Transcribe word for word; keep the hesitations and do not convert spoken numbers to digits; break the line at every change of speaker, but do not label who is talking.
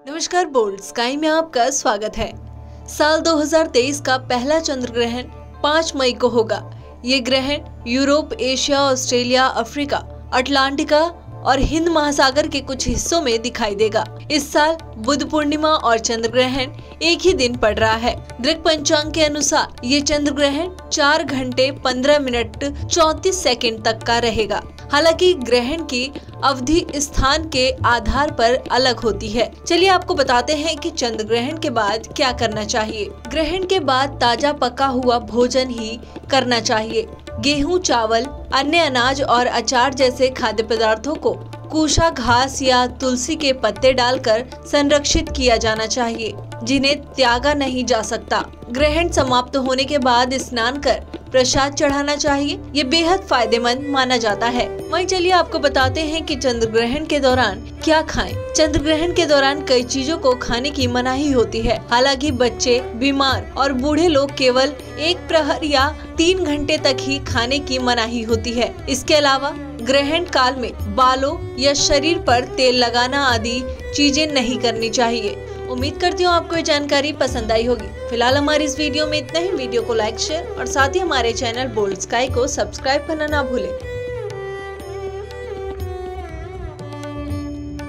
नमस्कार, bold sky में आपका स्वागत है। साल दो हज़ार तेईस का पहला चंद्र ग्रहण पाँच मई को होगा। ये ग्रहण Europe, Asia, Australia, Africa, Atlantic और हिंद महासागर के कुछ हिस्सों में दिखाई देगा। इस साल बुध पूर्णिमा और चंद्र ग्रहण एक ही दिन पड़ रहा है। दृक पंचांग के अनुसार ये चंद्र ग्रहण चार घंटे पंद्रह मिनट चौंतीस सेकंड तक का रहेगा। हालांकि ग्रहण की अवधि स्थान के आधार पर अलग होती है। चलिए आपको बताते हैं कि चंद्र ग्रहण के बाद क्या करना चाहिए। ग्रहण के बाद ताजा पका हुआ भोजन ही करना चाहिए। गेहूं, चावल, अन्य अनाज और अचार जैसे खाद्य पदार्थों को कुशा घास या तुलसी के पत्ते डालकर संरक्षित किया जाना चाहिए, जिन्हें त्यागा नहीं जा सकता। ग्रहण समाप्त होने के बाद स्नान कर प्रसाद चढ़ाना चाहिए। ये बेहद फायदेमंद माना जाता है। वहीं चलिए आपको बताते हैं कि चंद्र ग्रहण के दौरान क्या खाएं। चंद्र ग्रहण के दौरान कई चीजों को खाने की मनाही होती है। हालांकि बच्चे, बीमार और बूढ़े लोग केवल एक प्रहर या तीन घंटे तक ही खाने की मनाही होती है। इसके अलावा ग्रहण काल में बालों या शरीर पर तेल लगाना आदि चीजें नहीं करनी चाहिए। उम्मीद करती हूँ आपको ये जानकारी पसंद आई होगी। फिलहाल हमारी इस वीडियो में इतना ही। वीडियो को लाइक, शेयर और साथ ही हमारे चैनल बोल्ड स्काई को सब्सक्राइब करना ना भूलें।